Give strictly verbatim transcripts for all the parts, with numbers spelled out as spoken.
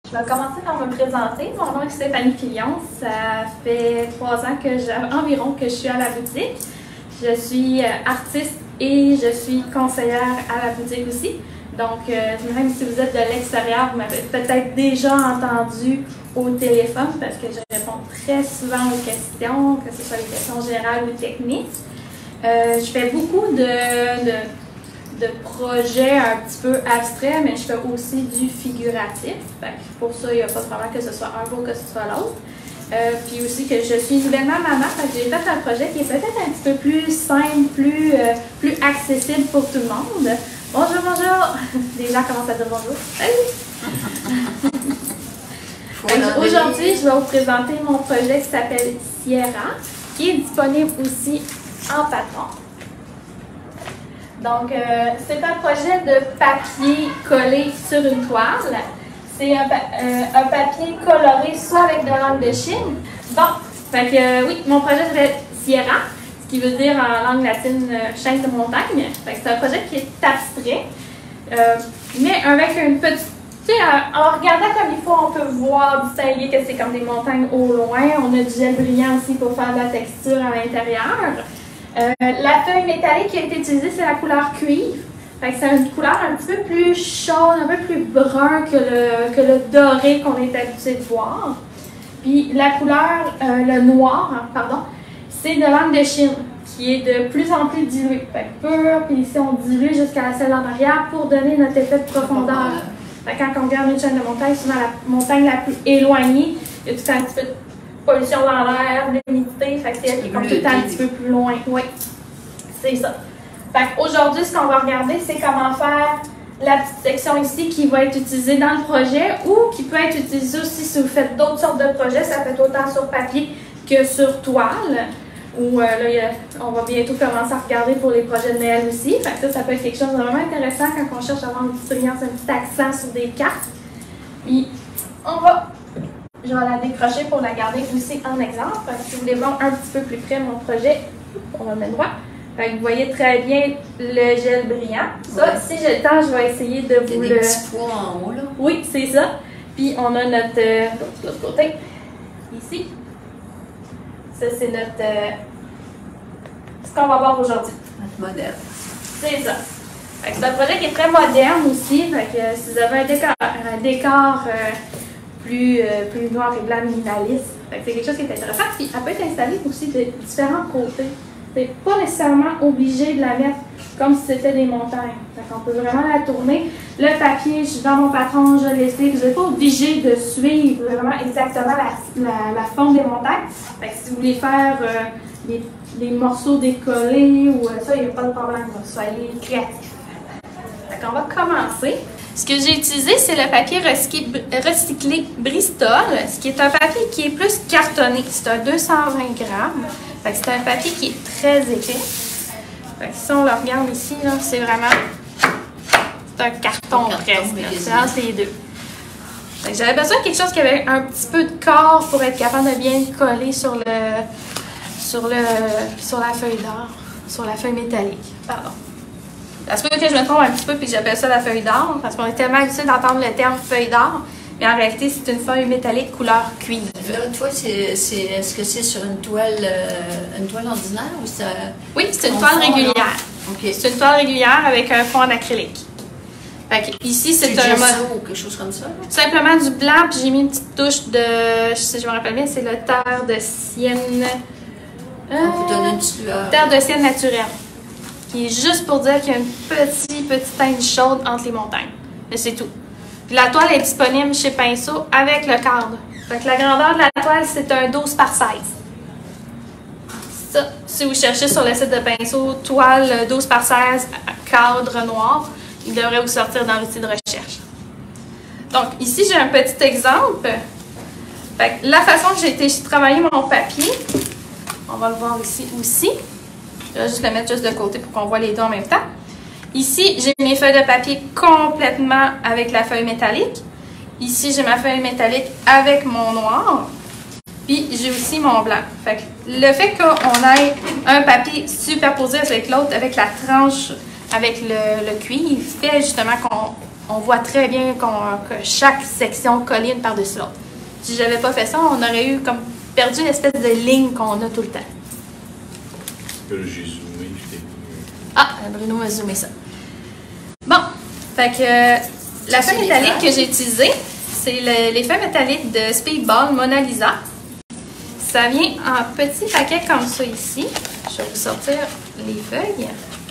Je vais commencer par me présenter. Mon nom est Stéphanie Filion. Ça fait trois ans que j'ai environ que je suis à la boutique. Je suis artiste et je suis conseillère à la boutique aussi. Donc, euh, même si vous êtes de l'extérieur, vous m'avez peut-être déjà entendu au téléphone parce que je réponds très souvent aux questions, que ce soit les questions générales ou techniques. Euh, je fais beaucoup de, de, de projets un petit peu abstraits, mais je fais aussi du figuratif. Fait que pour ça, il n'y a pas de problème que ce soit un ou que ce soit l'autre. Euh, puis aussi que je suis nouvellement maman, fait que j'ai fait un projet qui est peut-être un petit peu plus simple, plus, euh, plus accessible pour tout le monde. Bonjour, bonjour! Les gens commencent à dire bonjour. Salut! Aujourd'hui, je vais vous présenter mon projet qui s'appelle Sierra, qui est disponible aussi en patron. Donc, euh, c'est un projet de papier collé sur une toile. C'est un, euh, un papier coloré soit avec de l'encre de Chine. Bon, fait que euh, oui, mon projet s'appelle Sierra, ce qui veut dire en langue latine euh, chaîne de montagne. Fait que c'est un projet qui est abstrait, euh, mais avec une petite. Tu sais, en regardant comme il faut, on peut voir, distinguer que c'est comme des montagnes au loin. On a du gel brillant aussi pour faire de la texture à l'intérieur. Euh, la feuille métallique qui a été utilisée, c'est la couleur cuivre. C'est une couleur un petit peu plus chaude, un peu plus brun que le, que le doré qu'on est habitué de voir. Puis la couleur, euh, le noir, hein, pardon, c'est de l'encre de Chine qui est de plus en plus diluée. Fait que pur, puis ici on dilue jusqu'à la celle en arrière pour donner notre effet de profondeur. Fait que quand on regarde une chaîne de montagne, souvent la montagne la plus éloignée, il y a tout un petit peu de pollution dans l'air, de l'humidité, fait que c'est elle qui est comme tout un petit peu plus loin. Oui, c'est ça. Aujourd'hui, ce qu'on va regarder, c'est comment faire la petite section ici qui va être utilisée dans le projet ou qui peut être utilisée aussi si vous faites d'autres sortes de projets. Ça peut être autant sur papier que sur toile. Ou euh, là, a, on va bientôt commencer à regarder pour les projets de Noël aussi. Fait que ça, ça peut être quelque chose de vraiment intéressant quand on cherche à avoir une petite brillance, un petit accent sur des cartes. Puis, on va, je vais la décrocher pour la garder aussi en exemple. Fait que si vous voulez voir un petit peu plus près mon projet, on va le mettre droit. Fait que vous voyez très bien le gel brillant. Ça, ouais. Si j'ai le temps, je vais essayer de vous le... des petits pois en haut, là. Oui, c'est ça. Puis on a notre... Euh, de l'autre côté, ici. Ça, c'est notre... Euh, ce qu'on va voir aujourd'hui. Notre modèle. C'est ça. Fait que c'est un projet qui est très moderne aussi. Fait que si vous avez un décor, un décor euh, plus, euh, plus noir et blanc minimaliste, fait que c'est quelque chose qui est intéressant. Puis elle peut être installée aussi de différents côtés. C'est pas nécessairement obligé de la mettre comme si c'était des montagnes. On peut vraiment la tourner. Le papier, je suis dans mon patron, je l'ai fait. Vous n'êtes pas obligé de suivre vraiment exactement la, la, la forme des montagnes. Fait que si vous voulez faire euh, des, des morceaux décollés ou euh, ça, il n'y a pas de problème. Soyez créatifs. Fait qu'on va commencer. Ce que j'ai utilisé, c'est le papier recyclé, recyclé Bristol, ce qui est un papier qui est plus cartonné. C'est un deux cent vingt grammes. C'est un papier qui est très épais. Fait que si on le regarde ici, c'est vraiment c'est un carton presque. C'est entre les deux. J'avais besoin de quelque chose qui avait un petit peu de corps pour être capable de bien coller sur, le, sur, le, sur la feuille d'or, sur la feuille métallique. Pardon. Ça se peut que je me trompe un petit peu et que j'appelle ça la feuille d'or, parce qu'on est tellement habitué d'entendre le terme feuille d'or, mais en réalité, c'est une feuille métallique couleur cuivre. Là, toi, est-ce est, que c'est sur une toile, euh, une toile ordinaire ou ça? Oui, c'est une toile régulière. Okay. C'est une toile régulière avec un fond en acrylique. Fait que ici, c'est un mode ou quelque chose comme ça. Là? Simplement du blanc, puis j'ai mis une petite touche de, si je me rappelle bien, c'est le terre de sienne. Euh, On vous donne une petite lueur. Terre de sienne naturelle. Qui est juste pour dire qu'il y a une petite, petite teinte chaude entre les montagnes. Et c'est tout. Puis la toile est disponible chez Pinceau avec le cadre. Fait que la grandeur de la toile, c'est un douze par seize. Ça, si vous cherchez sur le site de Pinceau, toile douze par seize, cadre noir, il devrait vous sortir dans l'outil de recherche. Donc, ici, j'ai un petit exemple. Fait que la façon que j'ai été travailler mon papier, on va le voir ici aussi. Je vais juste le mettre juste de côté pour qu'on voit les deux en même temps. Ici, j'ai mes feuilles de papier complètement avec la feuille métallique. Ici, j'ai ma feuille métallique avec mon noir. Puis, j'ai aussi mon blanc. Fait que le fait qu'on ait un papier superposé avec l'autre, avec la tranche, avec le, le cuivre, fait justement qu'on on voit très bien qu'on, que chaque section colle une par-dessus l'autre. Si j'avais pas fait ça, on aurait eu comme perdu l'espèce de ligne qu'on a tout le temps. Que j'ai zoomé, je t'ai Ah, Bruno m'a zoomé ça. Bon, fait que euh, la feuille métallique que j'ai utilisée, c'est le, les feuilles métalliques de Speedball Mona Lisa. Ça vient en petits paquets comme ça ici. Je vais vous sortir les feuilles.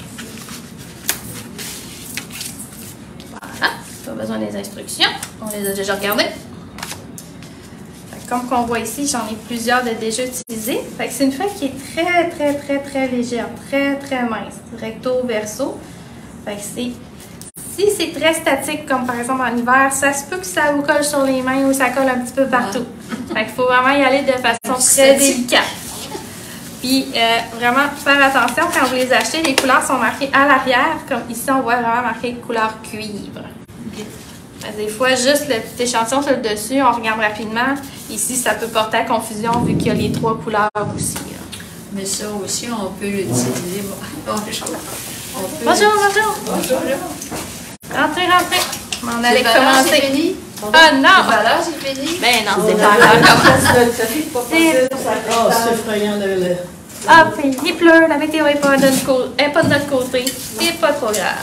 Voilà, pas besoin des instructions. On les a déjà regardées. Comme qu'on voit ici, j'en ai plusieurs de déjà utilisés. Fait que c'est une feuille qui est très, très, très, très légère, très, très mince. Recto, verso. Fait que c'est... Si c'est très statique, comme par exemple en hiver, ça se peut que ça vous colle sur les mains ou ça colle un petit peu partout. Ouais. Fait qu'il faut vraiment y aller de façon très délicate. Puis, euh, vraiment, faire attention quand vous les achetez, les couleurs sont marquées à l'arrière. Comme ici, on voit vraiment marqué couleur cuivre. Okay. Des fois, juste le petit échantillon sur le dessus, on regarde rapidement. Ici, ça peut porter à confusion vu qu'il y a les trois couleurs aussi. Là. Mais ça aussi, on peut l'utiliser. Bonjour. On peut bonjour, bonjour. Bonjour. Rentrez, rentrez. On allait commencer. C'est fini? Ah non! Voilà, c'est fini? Ben non, c'est pas encore. Oh, c'est effrayant de l'air. Ah, puis il pleut, la météo n'est pas, de notre côté, est pas de notre côté. C'est pas trop grave.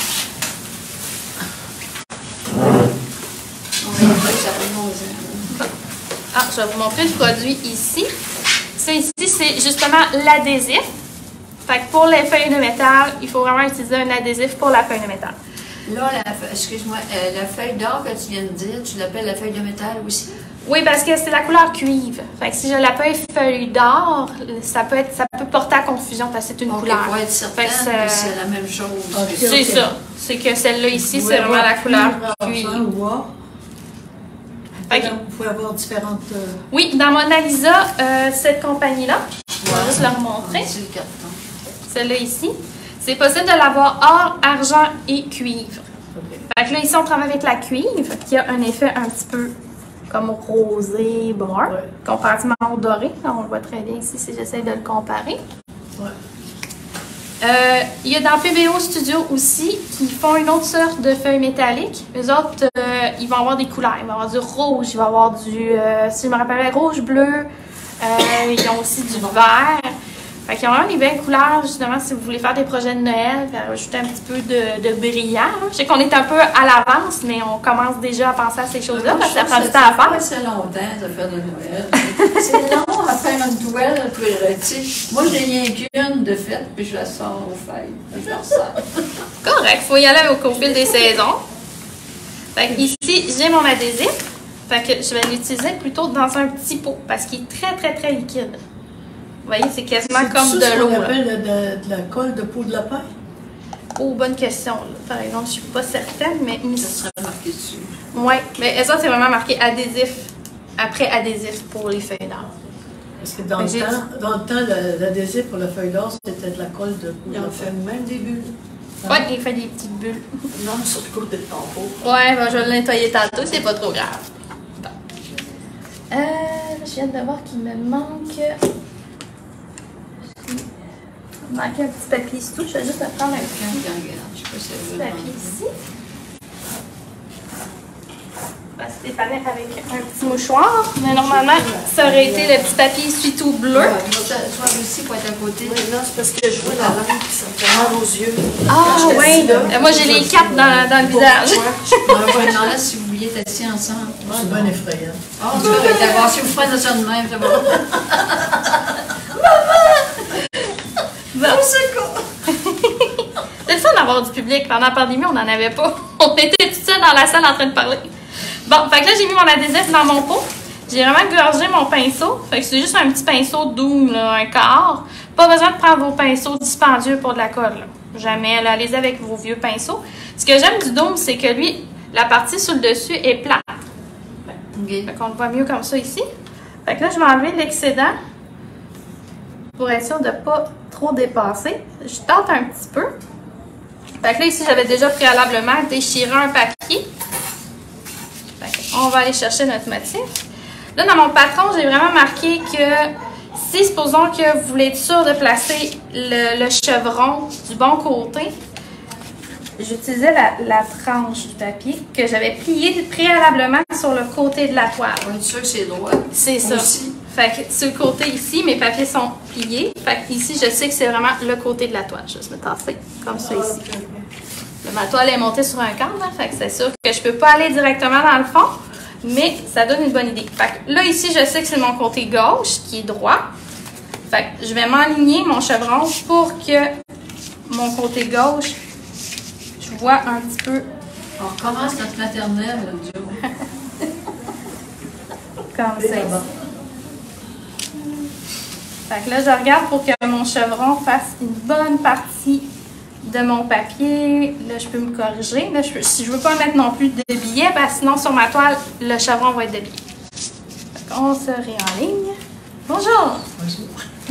Ah, je vais vous montrer le produit ici. Ça ici, c'est justement l'adhésif. Fait que pour les feuilles de métal, il faut vraiment utiliser un adhésif pour la feuille de métal. Là, excuse-moi, euh, la feuille d'or que tu viens de dire, tu l'appelles la feuille de métal aussi? Oui, parce que c'est la couleur cuivre. Fait que si je l'appelle feuille d'or, ça peut être, ça peut porter à confusion parce que c'est une okay, couleur. Pour être certaine que c'est la même chose. Okay, c'est okay. ça. C'est que celle-là ici, c'est vraiment la couleur cuivre. Okay. Vous pouvez avoir différentes... Euh... Oui, dans Mona Lisa, euh, cette compagnie-là, je vais juste leur montrer. C'est le carton. Celle-là ici. C'est possible de l'avoir or, argent et cuivre. Okay. Fait que là, ici, on travaille avec la cuivre, qui a un effet un petit peu comme rosé, brun, ouais. comparativement au doré. Là, on le voit très bien ici si j'essaie de le comparer. Ouais. Euh, il y a dans P B O Studio aussi qui font une autre sorte de feuilles métalliques. Les autres, euh, ils vont avoir des couleurs. Ils vont avoir du rouge, il va avoir du, euh, si je me rappelle, rouge, bleu. Euh, ils ont aussi du vert. Fait qu'ils ont vraiment des belles couleurs, justement, si vous voulez faire des projets de Noël, faire ajouter un petit peu de, de brillant. Là. Je sais qu'on est un peu à l'avance, mais on commence déjà à penser à ces choses-là, parce que ça prend du temps à faire. C'est longtemps de faire de Noël. C'est long à faire une toile, puis, tu sais, moi, j'ai rien qu'une de fait, puis je la sors aux feuilles. Je la ressors. Correct, il faut y aller au fil des saisons. Fait que ici, j'ai mon adhésif. Fait que je vais l'utiliser plutôt dans un petit pot, parce qu'il est très, très, très liquide. Vous voyez, c'est quasiment comme de l'eau. C'est ce qu'on appelle de, de la colle de peau de lapin? Oh, bonne question. Là. Par exemple, je ne suis pas certaine, mais... Ça serait marqué dessus. Oui, mais ça, c'est vraiment marqué adhésif, après adhésif pour les feuilles d'or. Parce que dans, le temps, dans le temps, l'adhésif pour la feuille d'or, c'était de la colle de peau de lapin. Il en fait même des bulles. Oui, il fait des petites bulles. Non, sur le côté de ton pot. Oui, ben, je vais le nettoyer tantôt, c'est pas trop grave. Bon. Euh, je viens de voir qu'il me manque... Il manque un petit papier ici. Je vais juste prendre un petit papier ici. Je vais dépanner avec un petit mouchoir. Mais normalement, ça aurait été le petit papier essuie-tout bleu. Ouais, toi aussi, pour être à côté. Oui, non, c'est parce que je vois la lampe qui me fait mal aux yeux. Ah, oui. Euh, moi, j'ai les quatre dans, dans le visage. Ouais, non, là, si vous vouliez être assis ensemble. C'est bien effrayant. Oh, tu vas être voir si vous prenez ça de même. Maman! Bon. C'est le fun d'avoir du public. Pendant la pandémie, on n'en avait pas. On était tout seul dans la salle en train de parler. Bon, fait que là, j'ai mis mon adhésif dans mon pot. J'ai vraiment gorgé mon pinceau. Fait que c'est juste un petit pinceau doux, là, un quart. Pas besoin de prendre vos pinceaux dispendieux pour de la colle. Là. Jamais. Là, allez-y avec vos vieux pinceaux. Ce que j'aime du Doom, c'est que lui, la partie sur le dessus est plate. Okay. Fait qu'on le voit mieux comme ça ici. Fait que là, je vais enlever l'excédent pour être sûr de ne pas trop dépasser. Je tente un petit peu. Fait que là, ici, j'avais déjà préalablement déchiré un papier. Fait on va aller chercher notre motif. Là, dans mon patron, j'ai vraiment marqué que si, supposons que vous voulez être sûr de placer le, le chevron du bon côté, j'utilisais la, la tranche du papier que j'avais pliée préalablement sur le côté de la toile. On est sûr que c'est droit. C'est ça. Aussi. Fait que sur le côté ici, mes papiers sont pliés. Fait que ici, je sais que c'est vraiment le côté de la toile. Je vais juste me tasser comme ça ici. Là, ma toile est montée sur un cadre, hein, fait que c'est sûr que je peux pas aller directement dans le fond, mais ça donne une bonne idée. Fait que là, ici, je sais que c'est mon côté gauche qui est droit. Fait que je vais m'aligner mon chevron pour que mon côté gauche, je vois un petit peu. On recommence notre maternelle, Joe. Comme ça. Fait que là, je regarde pour que mon chevron fasse une bonne partie de mon papier. Là, je peux me corriger. Là, je peux, si je veux pas mettre non plus de billets, ben, sinon sur ma toile, le chevron va être de billets. Fait qu'on se réenligne. Bonjour! Bonjour.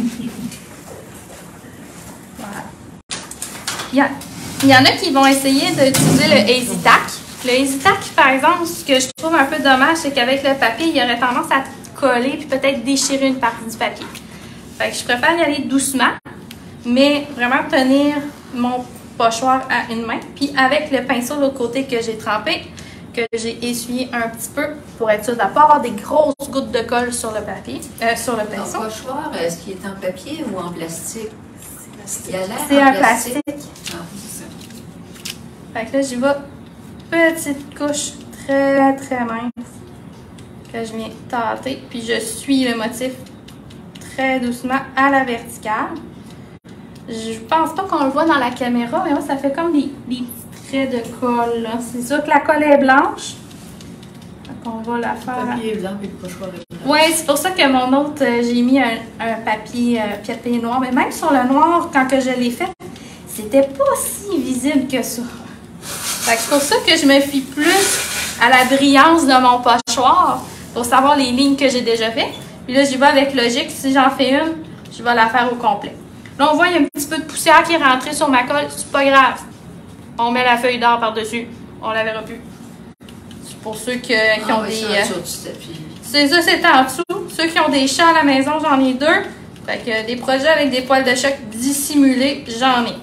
Voilà. Il y, a, il y en a qui vont essayer d'utiliser le Easy Tack. Le Easy Tack, par exemple, ce que je trouve un peu dommage, c'est qu'avec le papier, il y aurait tendance à coller puis peut-être déchirer une partie du papier. Fait que je préfère y aller doucement, mais vraiment tenir mon pochoir à une main. Puis avec le pinceau de l'autre côté que j'ai trempé, que j'ai essuyé un petit peu pour être sûr de ne pas avoir des grosses gouttes de colle sur le papier, euh, sur le pinceau. Ton pochoir, est-ce qu'il est en papier ou en plastique? Il a l'air C'est en un plastique. Ah, c'est ça. Fait que là, j'y vais petite couche très très mince que je viens tâter. Puis je suis le motif très doucement à la verticale. Je pense pas qu'on le voit dans la caméra, mais moi, ça fait comme des, des petits traits de colle. C'est sûr que la colle est blanche. Donc, on va la faire. Le papier est blanc et le pochoir est blanc. Oui, c'est pour ça que mon autre, euh, j'ai mis un, un papier, euh, papier noir. Mais même sur le noir, quand que je l'ai fait, c'était pas si visible que ça. Fait que c'est pour ça que je me fie plus à la brillance de mon pochoir pour savoir les lignes que j'ai déjà faites. Puis là, j'y vais avec logique. Si j'en fais une, je vais la faire au complet. Là, on voit, il y a un petit peu de poussière qui est rentrée sur ma colle. C'est pas grave. On met la feuille d'or par-dessus. On la verra plus. C'est pour ceux que, qui Ah, ont oui, des... c'est en dessous du tapis. C'est ça, c'est en dessous. Ceux qui ont des chats à la maison, j'en ai deux. Fait que des projets avec des poils de choc dissimulés, j'en ai.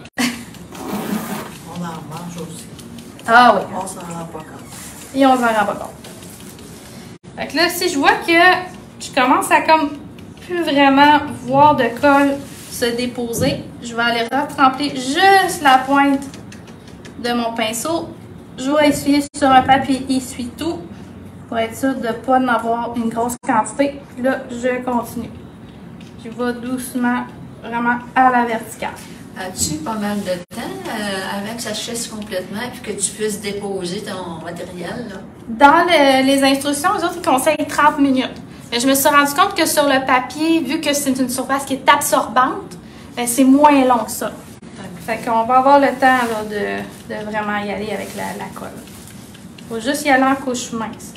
On en mange aussi. Ah oui. On s'en rend pas compte. Et on s'en rend pas compte. Fait que là, si je vois que je commence à comme plus vraiment voir de colle se déposer, je vais aller retremper juste la pointe de mon pinceau. Je vais essuyer sur un papier essuie-tout pour être sûr de ne pas en avoir une grosse quantité. Puis là, je continue. Je vais doucement, vraiment à la verticale. As-tu pas mal de temps euh, avant que ça sèche complètement et que tu puisses déposer ton matériel? Là? Dans le- les instructions, eux autres, ils conseillent trente minutes. Mais je me suis rendu compte que sur le papier, vu que c'est une surface qui est absorbante, ben, c'est moins long que ça. Fait qu'on va avoir le temps là, de, de vraiment y aller avec la, la colle. Il faut juste y aller en couche mince.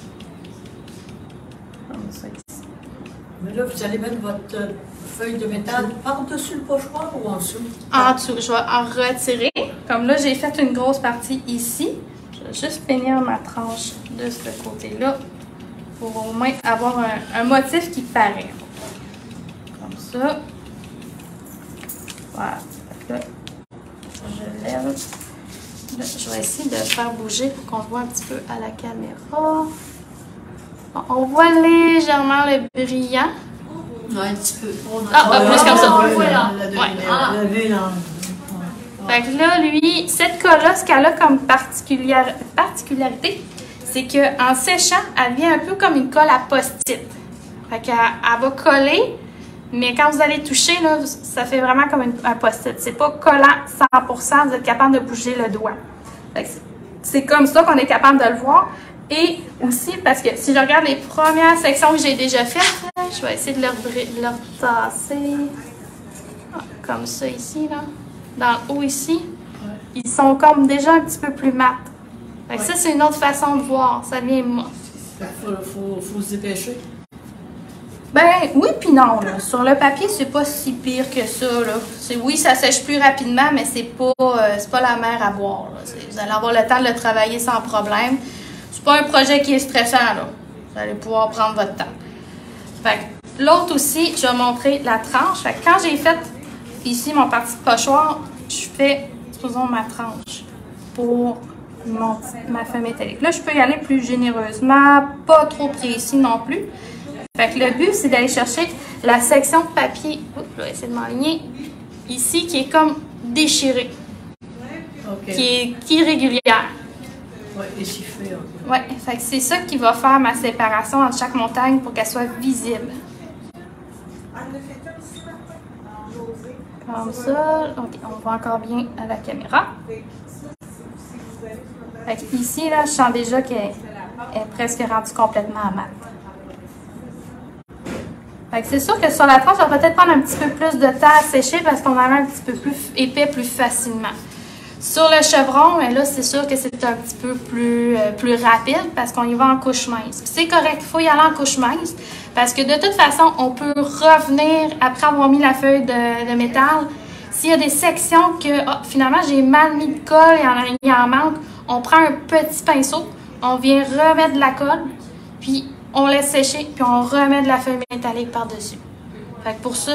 Comme ça ici. Mais là, vous allez mettre votre euh, feuille de métal par-dessus le pochoir ou en dessous? En dessous, je vais en retirer. Comme là, j'ai fait une grosse partie ici. Je vais juste finir ma tranche de ce côté-là pour au moins avoir un, un motif qui paraît. Comme ça. Voilà. Là, je lève. Là, je vais essayer de faire bouger pour qu'on voit un petit peu à la caméra. Bon, on voit légèrement le brillant. Non, un petit peu. Ah, ah, plus comme ça. Ouais, Voilà. la, la, Ouais. la, la, la, la, Fait que là, lui, cette colle-là, ce qu'elle a comme particulière, particularité, c'est qu'en séchant, elle devient un peu comme une colle à post-it. Fait qu'elle elle va coller, mais quand vous allez toucher, là, ça fait vraiment comme une, un post-it. C'est pas collant cent pour cent, vous êtes capable de bouger le doigt. Fait que c'est- c'est comme ça qu'on est capable de le voir. Et aussi, parce que si je regarde les premières sections que j'ai déjà faites, là, je vais essayer de leur, bri- de leur tasser. Ah, comme ça ici, là. Dans le haut ici, ils sont comme déjà un petit peu plus mat. Fait que ça, c'est une autre façon de voir. Ça devient mat. Il faut, faut, faut se dépêcher. Ben oui puis non. Là. Sur le papier, c'est pas si pire que ça. Là. C'est, oui, ça sèche plus rapidement, mais c'est pas, euh, c'est pas la mer à boire. Là. C'est- vous allez avoir le temps de le travailler sans problème. C'est pas un projet qui est stressant. Là. Vous allez pouvoir prendre votre temps. Fait que l'autre aussi, je vais montrer la tranche. Fait que quand j'ai fait ici mon parti de pochoir, je fais, supposons, ma tranche pour mon, ma feuille métallique. Là, je peux y aller plus généreusement, pas trop précis non plus. Fait que le but, c'est d'aller chercher la section de papier, oups, je vais essayer de m'enligner, ici, qui est comme déchirée, OK. qui est, qui est régulière. Oui, échiffré. Okay. Ouais, fait que c'est ça qui va faire ma séparation entre chaque montagne pour qu'elle soit visible. Comme ça, ok, on voit encore bien à la caméra. Fait que ici, là, je sens déjà qu'elle est presque rendue complètement à mat. Fait que c'est sûr que sur la tranche, ça va peut-être prendre un petit peu plus de temps à sécher parce qu'on en a un petit peu plus épais plus facilement. Sur le chevron, là, c'est sûr que c'est un petit peu plus, euh, plus rapide parce qu'on y va en couche mince. Puis c'est correct, il faut y aller en couche mince parce que de toute façon, on peut revenir après avoir mis la feuille de, de métal. S'il y a des sections que oh, finalement j'ai mal mis de colle et il, il en manque, on prend un petit pinceau, on vient remettre de la colle, puis on laisse sécher, puis on remet de la feuille métallique par-dessus. Fait que pour ça,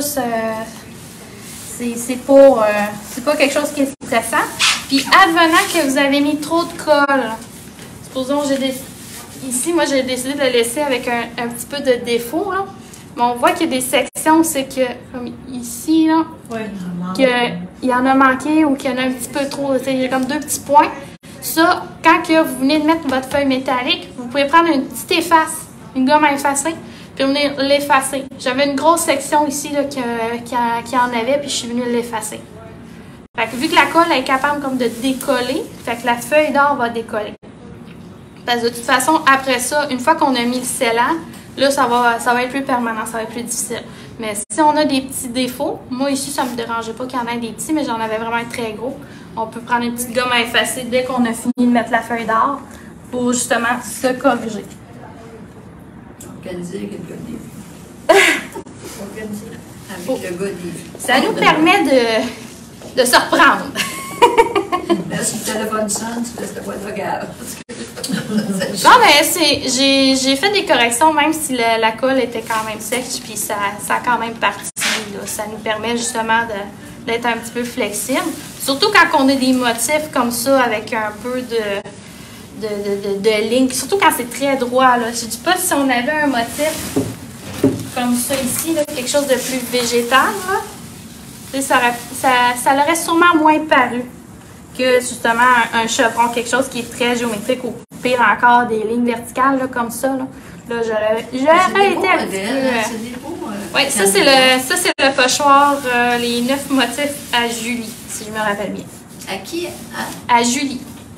c'est pas, euh, c'est pas quelque chose qui est stressant. Puis advenant que vous avez mis trop de colle, supposons j'ai des... Ici, moi j'ai décidé de le laisser avec un, un petit peu de défaut, là. Mais on voit qu'il y a des sections, c'est que, comme ici, là, ouais, qu'il y en a manqué ou qu'il y en a un petit peu trop. Il y a comme deux petits points. Ça, quand que vous venez de mettre votre feuille métallique, vous pouvez prendre une petite efface, une gomme à effacer, puis venir l'effacer. J'avais une grosse section ici là, qui, qui, qui en avait, puis je suis venue l'effacer. Fait que vu que la colle est capable comme de décoller, fait que la feuille d'or va décoller. Parce que de toute façon, après ça, une fois qu'on a mis le scellant, là, ça va, ça va être plus permanent, ça va être plus difficile. Mais si on a des petits défauts, moi ici, ça ne me dérangeait pas qu'il y en ait des petits, mais j'en avais vraiment un très gros. On peut prendre une petite gomme à effacer dès qu'on a fini de mettre la feuille d'or pour justement se corriger. Organiser avec le gars des Organiser avec oh. le gars des Ça nous permet de, de se reprendre. Là, si le téléphone sonne, tu laisses le boîte vocale. Non, mais j'ai fait des corrections, même si le, la colle était quand même sèche, puis ça, ça a quand même parti. Là. Ça nous permet justement d'être un petit peu flexible. Surtout quand on a des motifs comme ça, avec un peu de, de, de, de, de lignes. Surtout quand c'est très droit. Là. Je ne dis pas si on avait un motif comme ça ici, là, quelque chose de plus végétal, là, ça, ça, ça l'aurait sûrement moins paru que justement un, un chevron, quelque chose qui est très géométrique ou pire encore des lignes verticales là, comme ça. Là, là j'aurais été un petit peu... Oui, ça c'est le, ça, c'est le pochoir, euh, les neuf motifs à Julie, si je me rappelle bien. À qui? À, à Julie.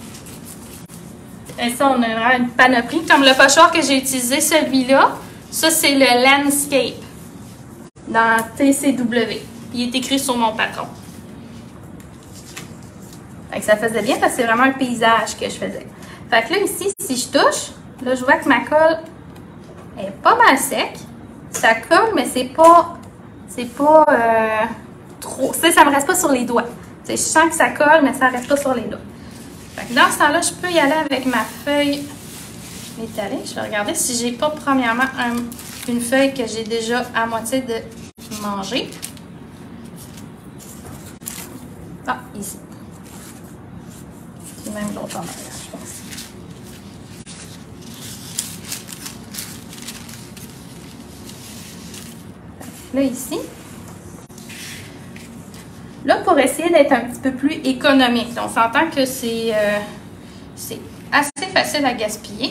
Et ça, on a vraiment une panoplie. Comme le pochoir que j'ai utilisé, celui-là, ça c'est le Landscape dans T C W. Il est écrit sur mon patron. Fait que ça faisait bien parce que c'est vraiment un paysage que je faisais. Fait que là, ici, si je touche, là, je vois que ma colle est pas mal sec. Ça colle, mais c'est pas... C'est pas euh, trop... Tu sais, ça me reste pas sur les doigts. Tu sais, je sens que ça colle, mais ça reste pas sur les doigts. Fait que dans ce temps-là, je peux y aller avec ma feuille métallique. Je vais regarder si j'ai pas, premièrement, un, une feuille que j'ai déjà à moitié de manger. Ah, ici. C'est même l'autre en arrière, je pense. Là, ici. Là, pour essayer d'être un petit peu plus économique, on s'entend que c'est euh, c'est assez facile à gaspiller.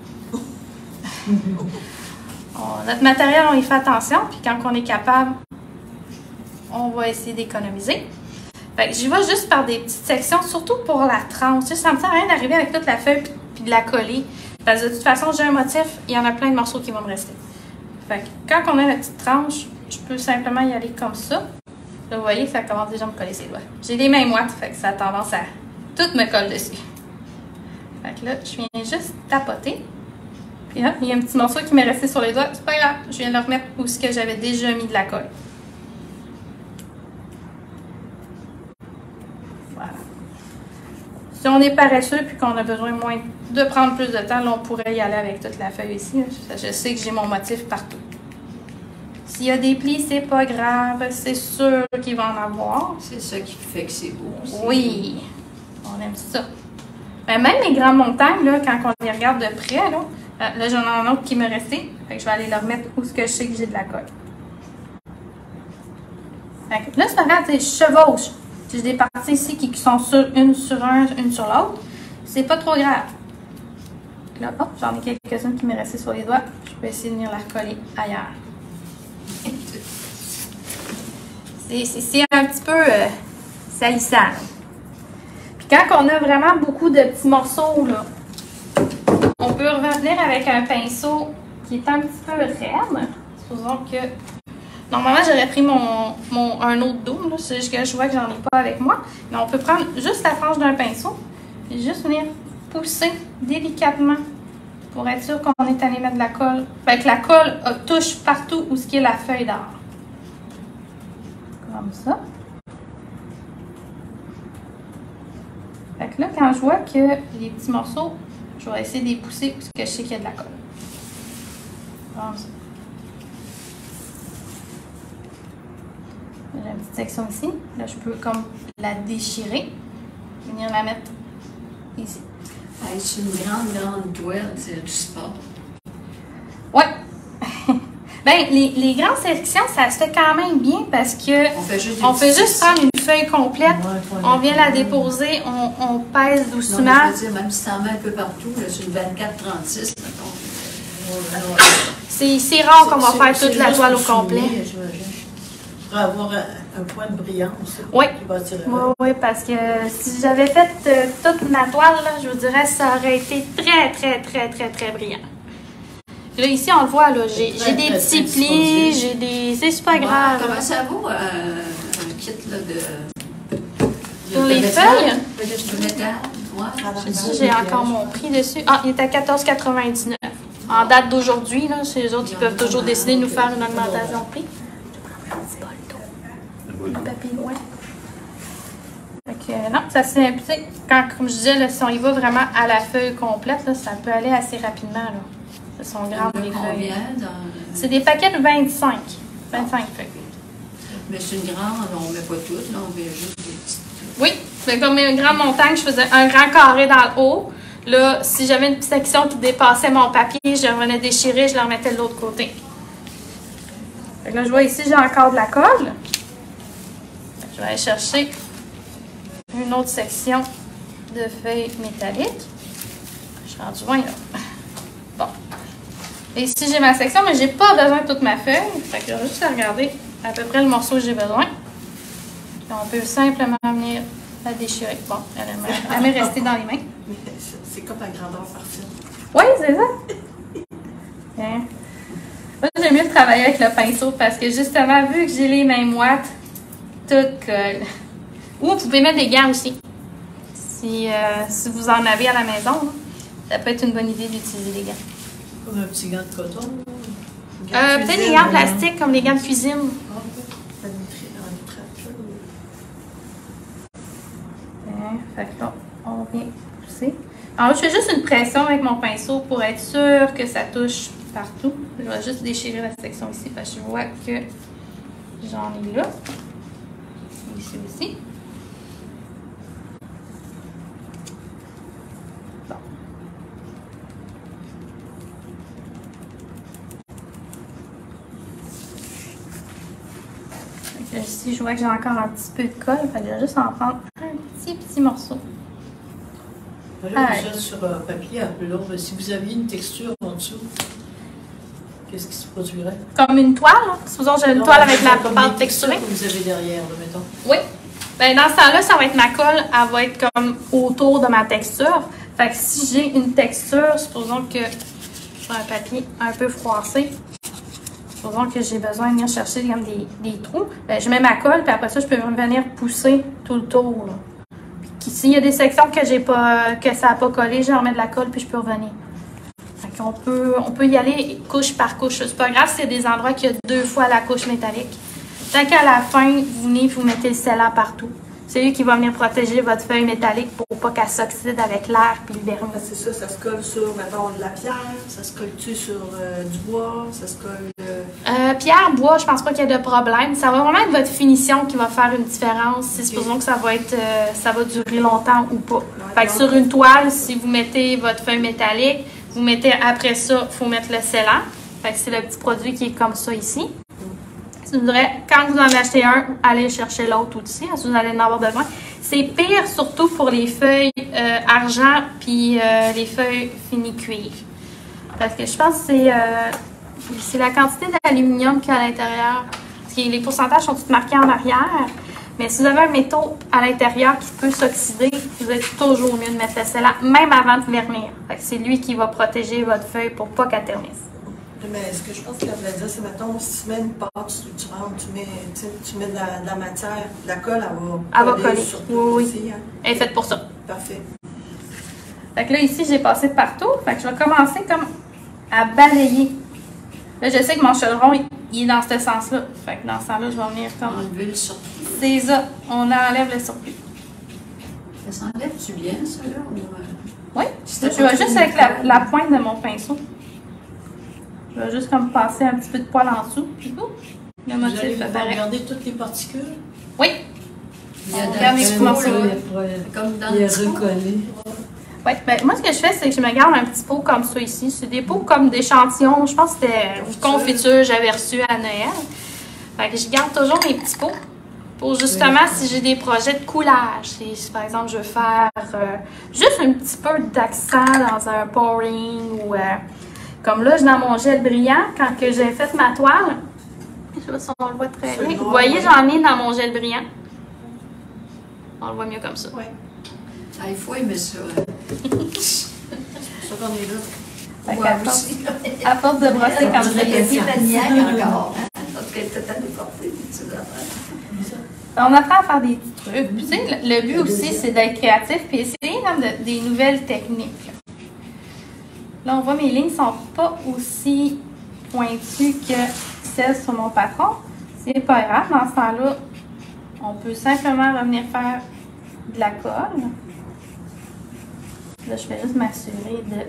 On, notre matériel, on y fait attention, puis quand on est capable, on va essayer d'économiser. Fait que j'y vais juste par des petites sections, surtout pour la tranche. Ça me sert à rien d'arriver avec toute la feuille puis de la coller. Parce que de toute façon, j'ai un motif, il y en a plein de morceaux qui vont me rester. Fait que quand on a la petite tranche, je peux simplement y aller comme ça. Là, vous voyez, ça commence déjà à me coller ses doigts. J'ai des mains moites, fait que ça a tendance à tout me coller dessus. Fait que là, je viens juste tapoter. Puis là, il y a un petit morceau qui m'est resté sur les doigts. C'est pas grave, je viens de le remettre où ce que j'avais déjà mis de la colle. Voilà. Si on est paresseux puis qu'on a besoin moins de prendre plus de temps, là, on pourrait y aller avec toute la feuille ici. Je sais que j'ai mon motif partout. S'il y a des plis, c'est pas grave. C'est sûr qu'il va en avoir. C'est ça qui fait que c'est beau aussi. Oui. On aime ça. Ben, même les grandes montagnes, là, quand on les regarde de près, là, euh, là j'en ai un autre qui me restait. Fait que je vais aller le remettre où ce que je sais que j'ai de la colle. Fait que là, c'est pas grave, je chevauche. J'ai des parties ici qui sont sur une sur un, une sur l'autre. C'est pas trop grave. Là, hop, j'en ai quelques-unes qui m'est restées sur les doigts. Je peux essayer de venir la recoller ailleurs. C'est un petit peu euh, salissant. Puis quand on a vraiment beaucoup de petits morceaux, là, on peut revenir avec un pinceau qui est un petit peu raide. Supposons que... Normalement, j'aurais pris mon, mon, un autre double, là, c'est juste que je vois que j'en ai pas avec moi. Mais on peut prendre juste la frange d'un pinceau et juste venir pousser délicatement pour être sûr qu'on est allé mettre de la colle. Fait que la colle euh, touche partout où ce qui est la feuille d'or. Comme ça. Fait que là, quand je vois que les petits morceaux, je vais essayer de les pousser parce que je sais qu'il y a de la colle. Comme ça. J'ai une petite section ici. Là, je peux comme la déchirer. Venir la mettre ici. Hey, c'est une grande, grande toile, c'est du sport. Ouais. Ben, les, les grandes sections, ça se fait quand même bien parce que on fait juste, on fait juste prendre une feuille complète, Ouais, on vient la déposer, on, on pèse doucement. Non, mais je veux dire, même si t'en mets un peu partout, c'est une vingt-quatre trente-six, mettons. C'est rare qu'on va faire toute la toile au complet. Pour avoir un, un point de brillance. Oui. Qui va attirer. Oui, oui, parce que si j'avais fait euh, toute ma toile, là, je vous dirais ça aurait été très, très, très, très, très brillant. Là, ici, on le voit, là, j'ai des petits plis, j'ai des... C'est super grave. Comment ça vaut, euh, un kit là, de... Pour les feuilles? De métal. Ouais. Ici, j'ai encore mon prix dessus. Ah, il est à quatorze quatre-vingt-dix-neuf. En date d'aujourd'hui, là, c'est les autres qui peuvent toujours décider de nous faire une augmentation de prix. Le papier, ouais. Fait que, non, ça c'est, quand, comme je disais, là, si on y va vraiment à la feuille complète, là, ça peut aller assez rapidement, là. Elles sont grandes, les feuilles. Dans... C'est des paquets de vingt-cinq. vingt-cinq feuilles. Mais c'est une grande, on ne met pas toutes, là, on met juste des petites. Oui, mais comme une grande montagne, je faisais un grand carré dans le haut. Là, si j'avais une petite section qui dépassait mon papier, je revenais déchirer, je le remettais de l'autre côté. Fait que là, je vois ici, j'ai encore de la colle. Je vais aller chercher une autre section de feuilles métalliques. Je suis rendue loin, là. Bon. Et ici, j'ai ma section, mais j'ai pas besoin de toute ma feuille. Fait que je vais juste regarder à peu près le morceau que j'ai besoin. Puis on peut simplement venir la déchirer. Bon, elle m'est restée dans les mains. C'est comme la grandeur parfaite. Oui, c'est ça. Bien. Moi, j'aime mieux travailler avec le pinceau parce que justement, vu que j'ai les mains moites, tout colle. Ou vous pouvez mettre des gants aussi. Si, euh, si vous en avez à la maison, là, ça peut être une bonne idée d'utiliser des gants. Comme un petit gant de coton. Euh, Peut-être des gants en plastique comme les gants de cuisine. Bien, fait que là, on vient pousser. Alors, je fais juste une pression avec mon pinceau pour être sûr que ça touche partout. Je vais juste déchirer la section ici parce que je vois que j'en ai là. Ici aussi. Bon. Donc, ici, je vois que j'ai encore un petit peu de colle. Fait que je vais juste en prendre un petit, petit morceau. Là, vous êtes sur un papier un peu lourd. Si vous aviez une texture en dessous, qu'est-ce qui se produirait? Comme une toile. Hein? Supposons que j'ai une Non, toile avec la comme pâte des textures texturée. que vous avez derrière, là, mettons. Oui. Ben, dans ce temps-là, ça va être ma colle. Elle va être comme autour de ma texture. Fait que si j'ai une texture, supposons que je fais un papier un peu froissé. Supposons que j'ai besoin de venir chercher comme des, des trous. Ben, je mets ma colle, puis après ça, je peux venir pousser tout le tour. Là. Puis s'il y a des sections que j'ai pas, que ça n'a pas collé, je remets de la colle, puis je peux revenir. Fait qu'on peut, on peut y aller couche par couche. C'est pas grave si c'est des endroits qu'il y a deux fois la couche métallique. Tant qu'à la fin, vous venez, vous mettez le scellant partout. C'est lui qui va venir protéger votre feuille métallique pour pas qu'elle s'oxyde avec l'air puis le vernis. Ah, c'est ça, ça se colle sur, mettons, de la pierre, ça se colle-tu sur euh, du bois, ça se colle... Euh... Euh, pierre, bois, je pense pas qu'il y ait de problème. Ça va vraiment être votre finition qui va faire une différence. Si supposons que ça va être, euh, ça va durer longtemps ou pas. Ouais, Fait que donc, sur une toile, si vous mettez votre feuille métallique, vous mettez après ça, il faut mettre le scellant. Fait que c'est le petit produit qui est comme ça ici. Je voudrais, quand vous en achetez un, allez chercher l'autre aussi, si vous allez en avoir besoin. C'est pire surtout pour les feuilles euh, argent puis euh, les feuilles finies cuivre. Parce que je pense que c'est euh, c'est la quantité d'aluminium qu'il y a à l'intérieur. Parce que les pourcentages sont tous marqués en arrière. Mais si vous avez un métaux à l'intérieur qui peut s'oxyder, vous êtes toujours mieux de mettre le scellant, même avant de vernir. Fait que c'est lui qui va protéger votre feuille pour pas qu'elle ternisse. Mais ce que je pense qu'elle voulait dire, c'est, mettons, si tu mets une pâte structurante, tu mets, tu mets de la, de la matière, la colle, elle va Elle va coller. coller. Sur tout Oui, aussi, oui. hein. Elle est faite pour ça. Parfait. Fait que là, ici, j'ai passé partout. Fait que je vais commencer comme à balayer. Là, je sais que mon chaudron, il, il est dans ce sens-là. Fait que dans ce sens-là, je vais venir comme... Enlever le surplus. C'est ça. On enlève le surplus. Ça s'enlève-tu bien, ça, là? Ou, euh, Oui. C'était Je vais pas juste tout avec la, nickel. la pointe de mon pinceau. Je vais juste comme passer un petit peu de poil en dessous. Puis boum, le Vous allez motif pouvoir apparaît. regarder toutes les particules. Oui. Il y a On de regarde la les petite petits morceaux. morceaux, comme dans Il le est petit pot. recollé. Ouais, ben, moi, ce que je fais, c'est que je me garde un petit pot comme ça ici. C'est des pots comme d'échantillons. Je pense que c'était une confiture que j'avais reçue à Noël. Fait que je garde toujours mes petits pots pour justement si j'ai des projets de coulage. Si, si, par exemple, je veux faire euh, juste un petit peu d'accent dans un pouring ou euh, comme là, dans mon gel brillant, quand que j'ai fait ma toile, je sais pas si on le voit très C'est bien. noir, Vous voyez, ouais. j'en ai dans mon gel brillant. On le voit mieux comme ça. Oui. Ah, il faut aimer ça. hein. C'est pour ça qu'on est là. Fait Moi qu'à force- aussi. À force de brosser comme ça, Il y a ici, des maniaques encore. hein. Donc, elle était à nous porter des petites affaires. on apprend à faire des petits trucs. Puis, tu sais, le, le but aussi, c'est d'être créatif et essayer même de- des nouvelles techniques. Là, on voit mes lignes ne sont pas aussi pointues que celles sur mon patron. C'est pas grave. Dans ce temps-là, on peut simplement revenir faire de la colle. Là, je vais juste m'assurer de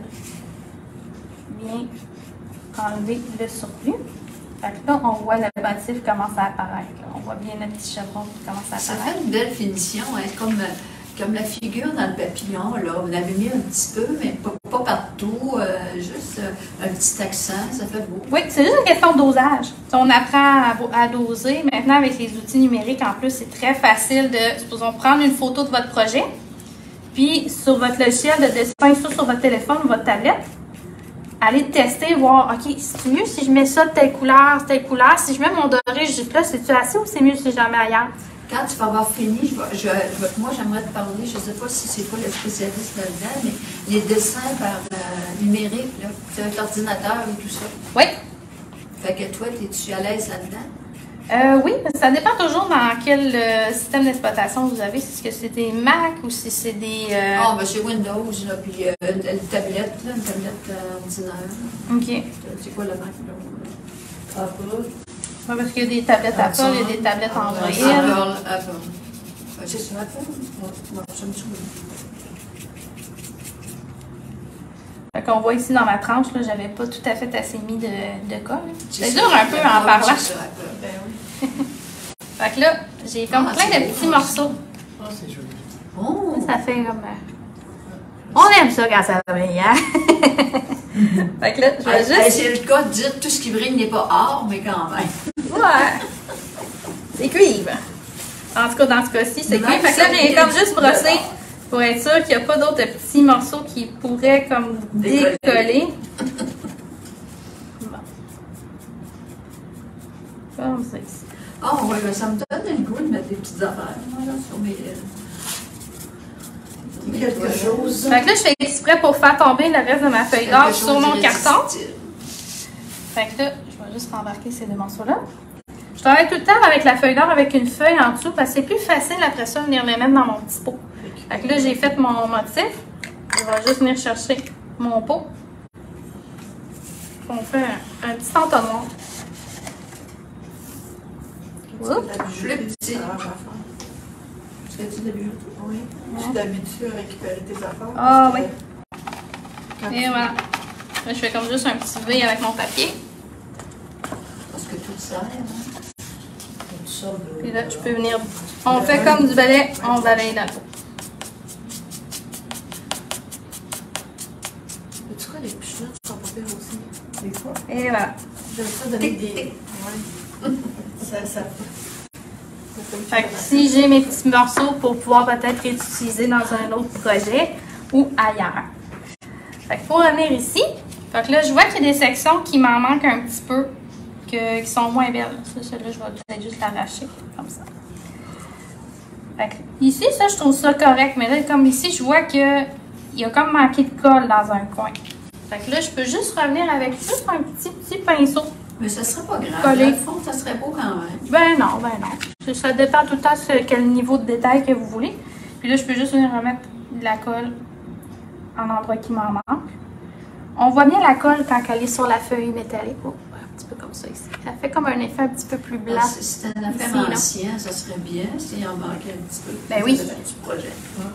bien enlever le surplus. Fait que là, on voit le motif commence à apparaître. là. On voit bien notre petit chevron qui commence à Ça apparaître. fait une belle finition, hein, comme, euh, comme la figure dans le papillon. Là. On l'avait mis un petit peu, mais pas, pas partout. euh, juste euh, un petit accent, ça fait beau. Oui, c'est juste une question de dosage. Si on apprend à, à doser, maintenant avec les outils numériques, en plus, c'est très facile de, supposons, prendre une photo de votre projet, puis sur votre logiciel de dessin, soit sur votre téléphone ou votre tablette, aller tester, voir, OK, c'est mieux si je mets ça de telle couleur, telle couleur. Si je mets mon doré juste là, c'est-tu assez ou c'est mieux si je la mets ailleurs? Quand tu vas avoir fini, je vais- je- je- moi j'aimerais te parler, je ne sais pas si c'est pas le spécialiste là-dedans, mais les dessins par euh, numérique, là, avec l'ordinateur et tout ça. Oui. Fait que toi, es-tu à l'aise là-dedans? Euh, oui, parce que ça dépend toujours dans quel euh, système d'exploitation vous avez. Si c'est des Mac ou si c'est des... euh, Ah, ben c'est Windows, là, puis euh, une tablette, là, une tablette euh, ordinaire. OK. C'est quoi le Mac, là? Apple. Ouais, parce qu'il y a des tablettes Apple, il y a des tablettes Android. Apple, Apple. Ouais, c'est ça, Apple? Ouais, ouais, ça me souviens. Fait qu'on voit ici dans ma tranche, là, j'avais pas tout à fait assez mis de, de colle. C'est ça, dur un peu en Apple, parlant. c'est ça, Apple. Ben oui. Fait que là, j'ai comme Ah, plein c'est de beau, petits ça. morceaux. Ah, c'est joli. Oh! Ça fait comme... euh, On aime ça quand ça brille, hein? Fait que là, je vais Hey, juste... hey, c'est le cas de dire tout ce qui brille n'est pas or, mais quand même. Ouais. C'est cuivre. En tout cas, dans ce cas-ci, c'est Même cuivre. Fait que là, ça, j'ai il comme est juste brossé pour être sûr qu'il n'y a pas d'autres petits morceaux qui pourraient comme Décoller. décoller. Bon. Comme ça ici. Ah oui, ben, ça me donne le goût de mettre des petites affaires moi, là, sur mes... euh, mes Quelque toilettes. chose. Fait que là, je fais exprès pour faire tomber le reste de ma feuille d'or Quelque sur chose mon d'irrésistible. carton. Fait que là, je vais juste embarquer ces deux morceaux-là. Je travaille tout le temps avec la feuille d'or avec une feuille en dessous parce que c'est plus facile après ça de venir les mettre dans mon petit pot. Fait que là, j'ai fait mon motif. Je vais juste venir chercher mon pot. On fait un, un petit entonnoir. Oups. La bijouterie, petit. ça arrange à faire. Est-ce que tu l'habitues? Oui. Tu t'habitues à récupérer tes affaires. Ah parce oui. que- Et voilà. Là, je fais comme juste un petit V avec mon papier. Parce que tout ça, hein? Toutes sortes de- Puis là, je peux venir. On fait comme du balai, on balaye la peau. Tu vois, les pichenottes sont pas pires aussi. Des fois. Et voilà. J'aime ça donner des. Ouais. ça, ça. ça fait Fait que si j'ai mes petits morceaux pour pouvoir peut-être les utiliser dans un autre projet ou ailleurs. Fait que pour revenir ici, fait que là, je vois qu'il y a des sections qui m'en manquent un petit peu, que, qui sont moins belles. Ça, celle-là, je vais peut-être juste l'arracher, comme ça. Fait que ici, ça, je trouve ça correct. Mais là, comme ici, je vois qu'il y a comme manqué de colle dans un coin. Fait que là, je peux juste revenir avec juste un petit, petit pinceau. Mais ça serait pas grave. Collé. Dans le fond, ça serait beau quand même. Ben non, ben non. Ça dépend tout le temps sur quel niveau de détail que vous voulez. Puis là, je peux juste venir remettre de la colle en endroit qui m'en manque. On voit bien la colle quand elle est sur la feuille métallique. Oh, un petit peu comme ça ici. Elle fait comme un effet un petit peu plus blanc. Ah, si c'était une affaire Ici, là. ancienne, ça serait bien s'il en manquait un petit peu. Ben oui. Ça fait du projet.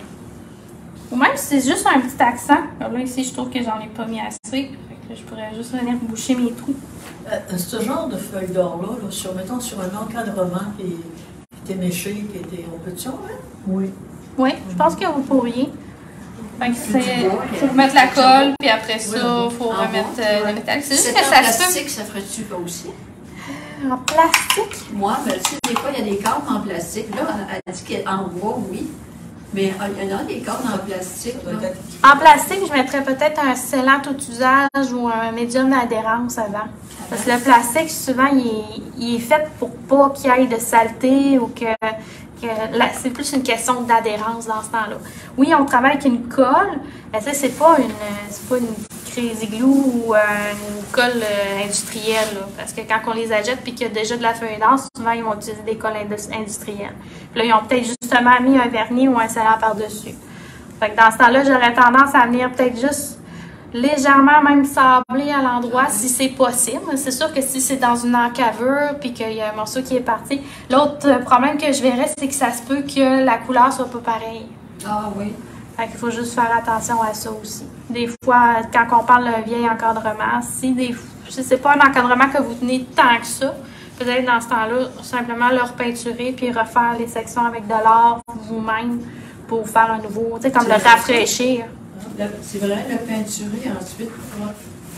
Ou même si c'est juste un petit accent. Alors là, ici, je trouve que j'en ai pas mis assez. Fait que là, je pourrais juste venir boucher mes trous. Euh, ce genre de feuille d'or-là, là, sur, mettons, sur un encadrement qui, qui était méché, qui était en pétition, hein? Oui. Oui, je pense que vous pourriez. Fait que Puis c'est. du bois, Faut mettre la colle, puis après ça, Oui, faut en remettre bois, euh, ouais. le métal. C'est Si juste c'était que en ça se peut. plastique, ça ferait-tu pas aussi? En plastique? Moi, ben, tu sais, des fois, il y a des cordes en plastique. Là, elle- elle dit qu'en bois, oui. Mais euh, il y en a des cordes en plastique. Ça doit là. être- En plastique, je mettrais peut-être un scellant tout usage ou un médium d'adhérence avant. Parce que le plastique, souvent, il est, il est fait pour pas qu'il y ait de saleté ou que, que là, c'est plus une question d'adhérence dans ce temps-là. Oui, on travaille avec une colle, mais ça, c'est pas une c'est pas une Crazy Glue ou euh, une colle euh, industrielle. Là. Parce que quand on les achète puis qu'il y a déjà de la feuille d'or, souvent, ils vont utiliser des colles indus- industrielles. Puis là, ils ont peut-être justement mis un vernis ou un scellant par-dessus. Fait que dans ce temps-là, j'aurais tendance à venir peut-être juste légèrement même sablé à l'endroit si c'est possible. C'est sûr que si c'est dans une encavure puis qu'il y a un morceau qui est parti, l'autre problème que je verrais, c'est que ça se peut que la couleur soit pas pareille. Ah oui. Fait qu'il faut juste faire attention à ça aussi. Des fois, quand on parle d'un vieil encadrement, si des si c'est pas un encadrement que vous tenez tant que ça, peut-être dans ce temps-là, simplement le repeinturer puis refaire les sections avec de l'or vous-même pour faire un nouveau, tu sais, comme le rafraîchir. Le- C'est vrai, le peinturer ensuite. Ouais.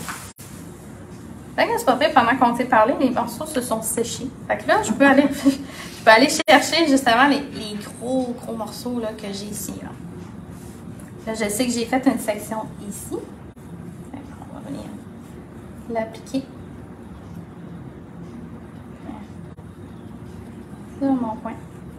Fait que c'est pas pire, pendant qu'on s'est parlé, les morceaux se sont séchés. Fait que là, je peux aller, je peux aller chercher justement les, les gros, gros morceaux là, que j'ai ici. Là. Là, je sais que j'ai fait une section ici. Fait que on va venir l'appliquer. Sur mon point.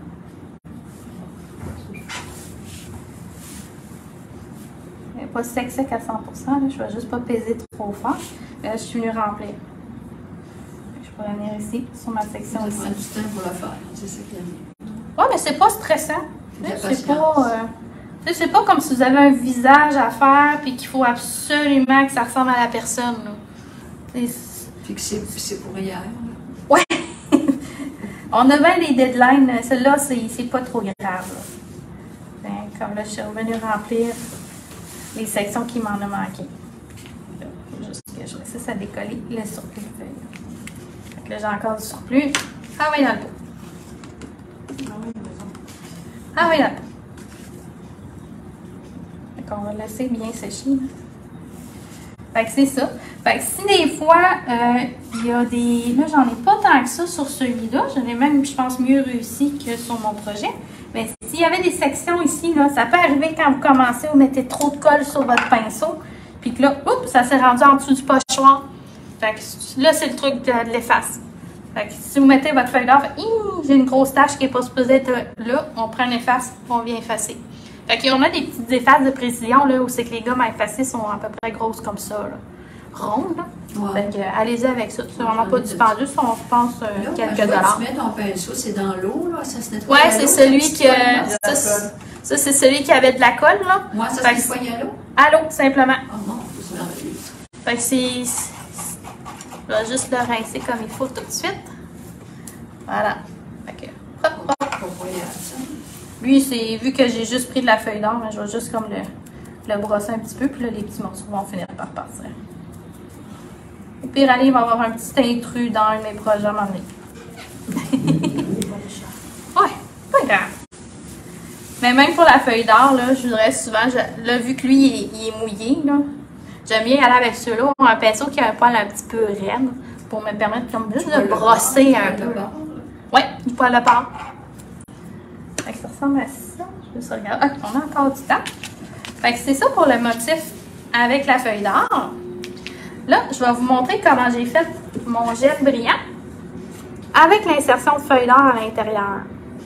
Elle n'est pas sec sec à cent pour cent. Là. Je ne vais juste pas peser trop fort. Mais là, je suis venue remplir. Je pourrais venir ici, sur ma section Ça ici. prend du temps pour le faire. C'est ça qui est bien. Oui, mais c'est pas stressant. De la C'est patience. pas, euh, tu sais, c'est pas comme si vous avez un visage à faire puis qu'il faut absolument que ça ressemble à la personne. Là. C'est- Puis que c'est c'est pour hier. là. Ouais! On a bien les deadlines. Celle-là, c'est c'est pas trop grave. Là. Ben, comme là, je suis revenue remplir les sections qui m'en ont manqué. Là, faut juste que je réussisse à décoller le surplus de feuilles. Fait que là, j'ai encore du surplus. Ah oui, dans le pot. Ah oui, dans le pot. Fait qu'on va le laisser bien sécher. Là. Fait que c'est ça. Fait que si des fois, euh, il y a des... Là, j'en ai pas tant que ça sur celui-là. J'en ai même, je pense, mieux réussi que sur mon projet. Mais s'il y avait des sections ici, là, ça peut arriver quand vous commencez, vous mettez trop de colle sur votre pinceau. Puis que là, oups, ça s'est rendu en dessous du pochoir. Fait que là, c'est le truc de, de l'efface. Fait que si vous mettez votre feuille d'or, fait, Hi, j'ai une grosse tache qui n'est pas supposée être là, on prend une efface, on vient effacer. Fait qu'on a des petites effaces de précision là, où c'est que les gommes à effacer sont à peu près grosses comme ça, là. Rondes. Là. Ouais. Fait que, euh, allez-y avec ça. C'est vraiment pas dispendieux, ça, on pense euh, Là, quelques quand je vois que dollars. tu mets ton pinceau, c'est dans l'eau, là, ça se nettoie. Ouais, à c'est l'eau, celui cette qui. petite colle, euh, là. ça, ça, c'est celui qui avait de la colle, là. Moi, ça Fait se que- nettoie à l'eau. À l'eau, simplement. Oh non, c'est merveilleux. Fait que c'est. c'est- Je vais juste le rincer comme il faut tout de suite. Voilà. Fait que. Hop, hop. Pas croyable, ça. Lui, c'est vu que j'ai juste pris de la feuille d'or, je vais juste comme le, le brosser un petit peu, puis là, les petits morceaux vont finir par partir. Au pire, allez, il va y avoir un petit intrus dans un de mes projets à un moment donné. Ouais, pas grave. Mais même pour la feuille d'or, là, je voudrais souvent, je, là, vu que lui, il est, il est mouillé, là, j'aime bien aller avec ceux-là, un pinceau qui a un poil un petit peu raide, pour me permettre comme juste de brosser un peu. Ouais, du poil de porc. Fait que ça ressemble à ça. Je vais se regarder. Ah, on a encore du temps. Fait que c'est ça pour le motif avec la feuille d'or. Là, je vais vous montrer comment j'ai fait mon gel brillant avec l'insertion de feuille d'or à l'intérieur.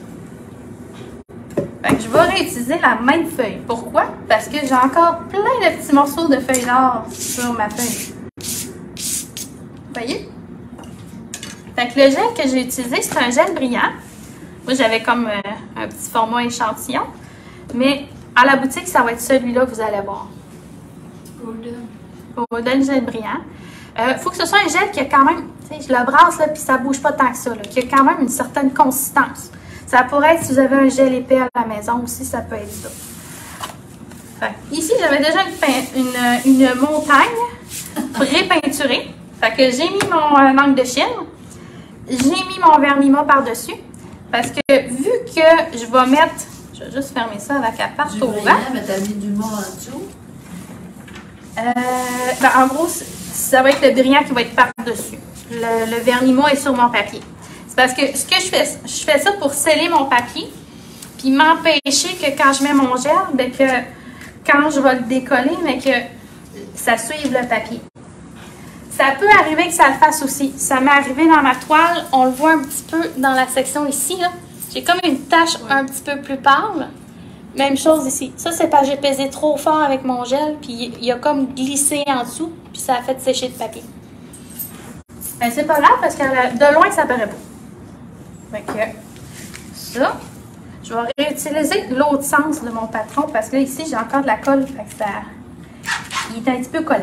Fait que je vais réutiliser la même feuille. Pourquoi? Parce que j'ai encore plein de petits morceaux de feuille d'or sur ma feuille. Vous voyez? Fait que le gel que j'ai utilisé, c'est un gel brillant. Moi, j'avais comme euh, un petit format échantillon. Mais à la boutique, ça va être celui-là que vous allez voir. Golden. Golden gel brillant. Il euh, faut que ce soit un gel qui a quand même, tu sais, je le brasse là, puis ça ne bouge pas tant que ça, là, qui a quand même une certaine consistance. Ça pourrait être, si vous avez un gel épais à la maison aussi, ça peut être ça. Fait, ici, j'avais déjà une, une, une montagne pré-peinturée. Fait que j'ai mis mon euh, encre de Chine. J'ai mis mon vernis mat par-dessus. Parce que vu que je vais mettre, je vais juste fermer ça avec la part Du au brillant, vent. mais t'as mis du mot en dessous. Euh, ben, en gros, ça va être le brillant qui va être par-dessus. Le, le vernis mat est sur mon papier. C'est parce que ce que je fais, je fais ça pour sceller mon papier, puis m'empêcher que quand je mets mon gel, ben que quand je vais le décoller, mais que ça suive le papier. Ça peut arriver que ça le fasse aussi. Ça m'est arrivé dans ma toile. On le voit un petit peu dans la section ici. J'ai comme une tache un petit peu plus pâle. Même chose ici. Ça, c'est parce que j'ai pesé trop fort avec mon gel. Puis il a comme glissé en dessous. Puis ça a fait sécher le papier. Ben, c'est pas grave parce que de loin, ça paraît pas. Fait que ça, je vais réutiliser l'autre sens de mon patron. Parce que là, ici, j'ai encore de la colle. Fait que ça, il est un petit peu collant.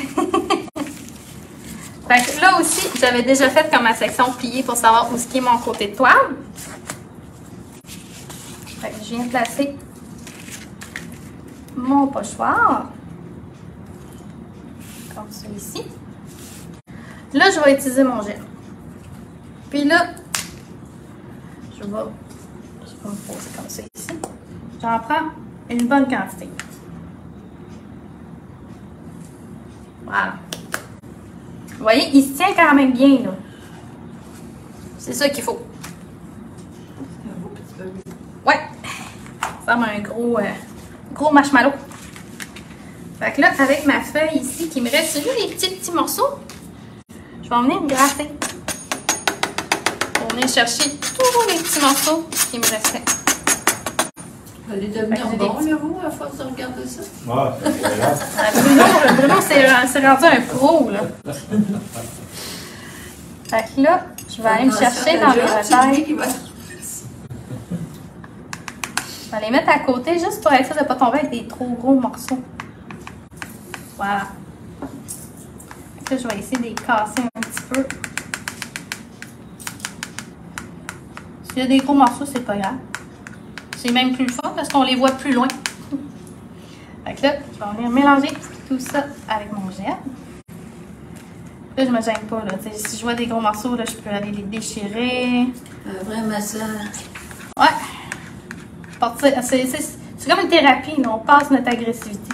Fait que là aussi, j'avais déjà fait comme ma section pliée pour savoir où est mon côté de toile. Fait que je viens placer mon pochoir. Comme ça ici. Là, je vais utiliser mon gel. Puis là, je vais, je vais me poser comme ça ici. J'en prends une bonne quantité. Voilà. Vous voyez, il se tient quand même bien, là. C'est ça qu'il faut. Ouais. Ça ressemble à un gros, euh, gros marshmallow. Fait que là, avec ma feuille ici, qui me reste juste des petits petits morceaux, je vais venir me gratter. Pour venir chercher tous les petits morceaux qui me restaient. Vous allez devenir bon, là, vous, à force de regarder ça? Ah, c'est pas grave. Ah, Bruno, Bruno c'est rendu un pro, là. Fait que là, je vais aller me chercher dans les retailles. Je vais les mettre à côté juste pour être sûr de ne pas tomber avec des trop gros morceaux. Voilà. Fait que là, je vais essayer de les casser un petit peu. S'il y a des gros morceaux, c'est pas grave. C'est même plus le fun parce qu'on les voit plus loin. Fait que là, je vais venir mélanger tout ça avec mon gel. Là, je me gêne pas. Là. Si je vois des gros morceaux, là, je peux aller les déchirer. Un vrai massage. Ouais. C'est comme une thérapie. Là. On passe notre agressivité.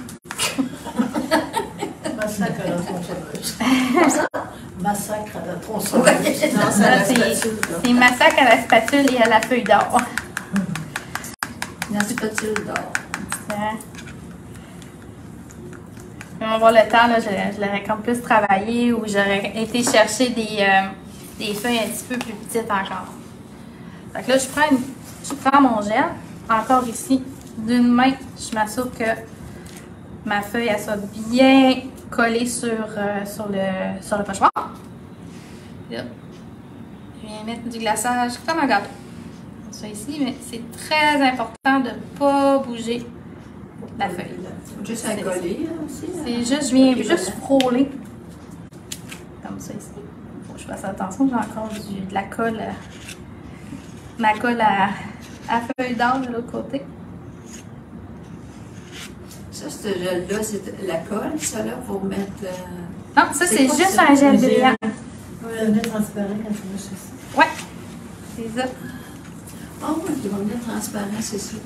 Massacre à la tronçonneuse. Massacre à la tronçonneuse. Non, c'est à la spatule. C'est massacre à la spatule et à la feuille d'or. La spatule d'or. Ouais. On va voir le temps, là, je, je l'aurais comme plus travaillé ou j'aurais été chercher des, euh, des feuilles un petit peu plus petites encore. Fait que là, je prends, une, je prends mon gel, encore ici, d'une main, je m'assure que ma feuille elle soit bien collée sur, euh, sur, le, sur le pochoir. Là, je viens mettre du glaçage comme un gâteau. Ça ici, mais c'est très important de ne pas bouger la feuille. Juste à coller aussi. C'est juste, je viens juste frôler. Comme ça ici. Faut que je fasse attention, j'ai encore du, de la colle. Ma colle à, à feuille d'or de l'autre côté. Ça, ce gel-là, c'est la colle, ça, là, pour mettre... Euh... Non, ça, c'est quoi, juste ça? un gel brillant. Oui, un gel transparent quand tu mets ça. Ouais, c'est ça. Ah oh, oui, le gel transparent, c'est ça.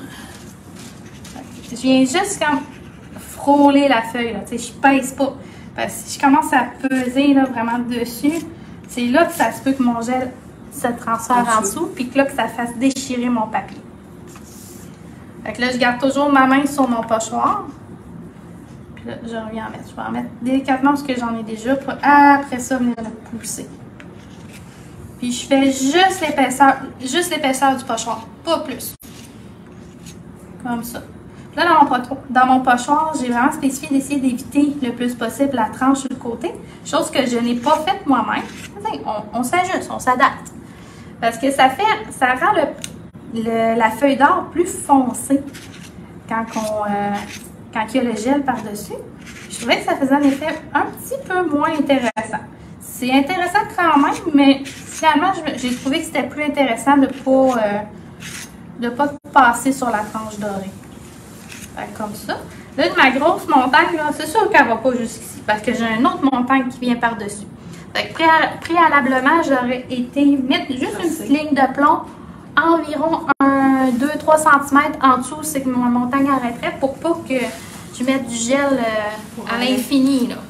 Je viens juste comme frôler la feuille, là. Tu sais, je pèse pas. Parce que si je commence à peser là, vraiment dessus, c'est là que ça se peut que mon gel se transfère en dessous, puis que là, que ça fasse déchirer mon papier. Fait que là, je garde toujours ma main sur mon pochoir. Puis là, je reviens en mettre. Je vais en mettre délicatement parce que j'en ai déjà pour après ça venir le pousser. Puis je fais juste l'épaisseur, juste l'épaisseur du pochoir, pas plus. Comme ça. Là, dans mon, dans mon pochoir, j'ai vraiment spécifié d'essayer d'éviter le plus possible la tranche sur le côté, chose que je n'ai pas faite moi-même. On, on s'ajuste, on s'adapte. Parce que ça fait, ça rend le, le, la feuille d'or plus foncée quand, on, euh, quand il y a le gel par-dessus. Je trouvais que ça faisait un effet un petit peu moins intéressant. C'est intéressant quand même, mais finalement, j'ai trouvé que c'était plus intéressant de ne pas, euh, de pas passer sur la tranche dorée. Fait, comme ça. Là, ma grosse montagne, c'est sûr qu'elle ne va pas jusqu'ici parce que j'ai une autre montagne qui vient par-dessus. Fait que préalablement, j'aurais été mettre juste une petite ligne de plomb environ un deux à trois centimètres en dessous, c'est que mon montagne arrêterait pour pas que je mette du gel euh, à l'infini. Là,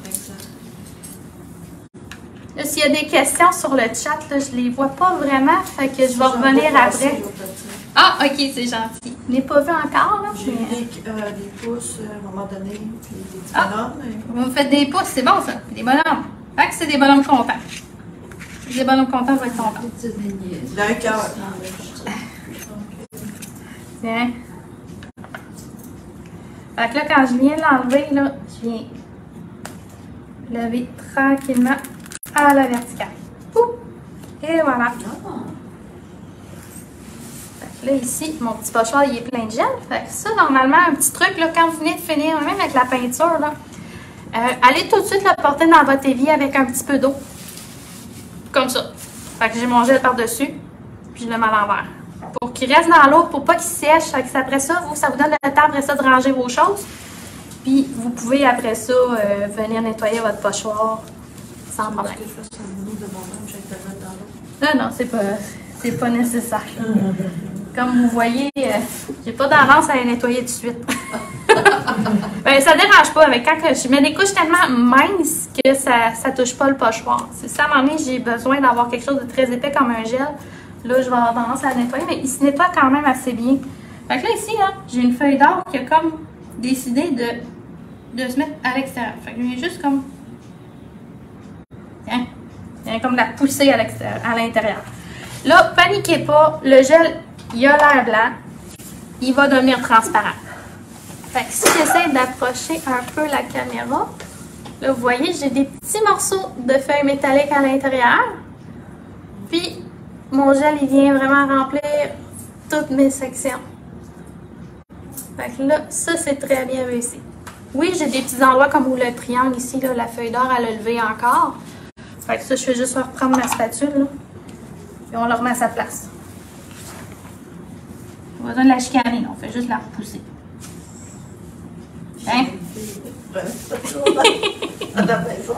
là s'il y a des questions sur le chat, là, je les vois pas vraiment, fait que je vais revenir après. Ah, ok, c'est gentil. Je n'ai pas vu encore. J'ai mis des, euh, des pouces euh, à un moment donné, puis des petits ah, bonhommes. Mais... Vous me faites des pouces, c'est bon ça. Des bonhommes. Fait que c'est des bonhommes contents. Des bonhommes contents vont être contents. D'un cœur. Tiens. Fait que là, quand je viens l'enlever, là, je viens lever tranquillement à la verticale. Ouh! Et voilà. Fait que là, ici, mon petit pochoir, il est plein de gel. Fait que ça, normalement, un petit truc, là, quand vous venez de finir, même avec la peinture, là, euh, allez tout de suite le porter dans votre évier avec un petit peu d'eau. Comme ça. Fait que j'ai mon gel par-dessus, puis je le mets à l'envers. Pour qu'il reste dans l'eau, pour pas qu'il sèche. Fait que après ça, vous, ça vous donne le temps après ça de ranger vos choses. Puis vous pouvez après ça euh, venir nettoyer votre pochoir sans problème. Est-ce que je fasse un bout de mon âme, j'ai le mettre dans l'eau? Non, non, c'est pas, c'est pas nécessaire. Comme vous voyez, euh, j'ai pas d'avance à les nettoyer tout de suite. Ben, ça dérange pas. Avec quand je mets des couches tellement minces que ça, ça touche pas le pochoir. C'est ça, à un moment donné, j'ai besoin d'avoir quelque chose de très épais comme un gel. Là, je vais avoir tendance à le nettoyer, mais il se nettoie quand même assez bien. Fait que là, ici, là, j'ai une feuille d'or qui a comme décidé de, de se mettre à l'extérieur. Fait que je viens juste comme... Tiens, il y a comme de la poussée à l'extérieur, à l'intérieur. Là, paniquez pas, le gel, il a l'air blanc. Il va devenir transparent. Fait que si j'essaie d'approcher un peu la caméra, là, vous voyez, j'ai des petits morceaux de feuilles métalliques à l'intérieur. Puis, mon gel, il vient vraiment remplir toutes mes sections. Fait que là, ça, c'est très bien réussi. Oui, j'ai des petits endroits comme où le triangle ici, là, la feuille d'or, elle a levé encore. Fait que ça, je fais juste reprendre ma spatule, là, et on le remet à sa place. Pas besoin de la chicaner, on fait juste la repousser. Hein? À la maison.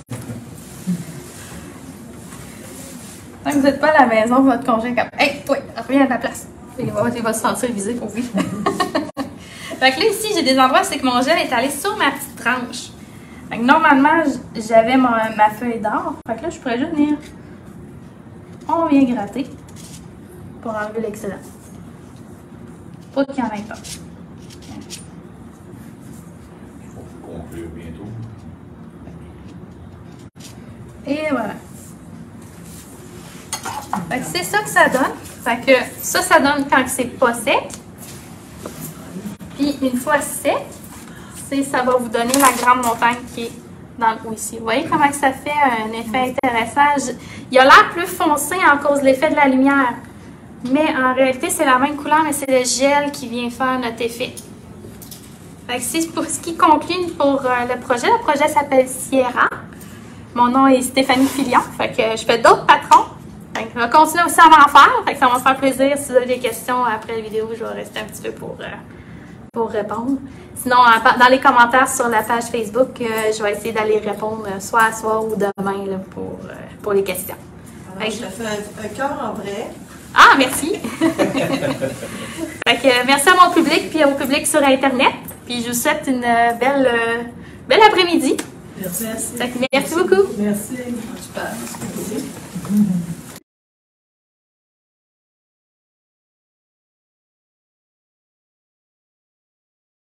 Tant que vous n'êtes pas à la maison, votre conjoint est comme « Hey, toi, reviens à ta place. » Il va, il va se sentir visé pour lui. Fait que là, ici, j'ai des endroits, c'est que mon gel est allé sur ma petite tranche. Fait que normalement, j'avais ma, ma feuille d'or. Fait que là, je pourrais juste venir. On vient gratter pour enlever l'excédent. Pas qu'il y en ait pas. Conclure bientôt. Et voilà. Fait que c'est ça que ça donne. Fait que ça, ça donne quand c'est pas sec. Puis une fois sec, ça va vous donner la grande montagne qui est dans le haut ici. Vous voyez comment ça fait un effet intéressant? Je, il a l'air plus foncé en cause de l'effet de la lumière. Mais en réalité, c'est la même couleur, mais c'est le gel qui vient faire notre effet. Fait que c'est pour ce qui conclut pour euh, le projet. Le projet s'appelle Sierra. Mon nom est Stéphanie Filion. Fait que je fais d'autres patrons. Fait que on va continuer aussi à en faire. Fait que ça va me faire plaisir. Si vous avez des questions après la vidéo, je vais rester un petit peu pour, euh, pour répondre. Sinon, dans les commentaires sur la page Facebook, euh, je vais essayer d'aller répondre soit à soir ou demain là, pour, euh, pour les questions. Alors, je te fais un, un cœur en vrai. Ah, merci! Fait que, euh, merci à mon public puis au public sur Internet. Puis je vous souhaite une euh, belle, euh, belle après-midi. Merci. Fait que merci beaucoup. Merci. Tu parles.